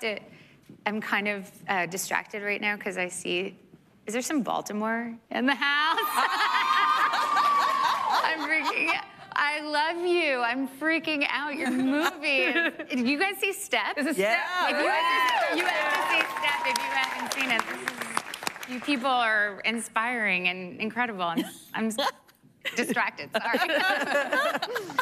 I'm kind of distracted right now because I see, is there some Baltimore in the house? I'm freaking out. I love you. I'm freaking out. Your movie. Did you guys see Step? Is it Step? If you have to see Step if you haven't seen it. You people are inspiring and incredible. I'm distracted, sorry.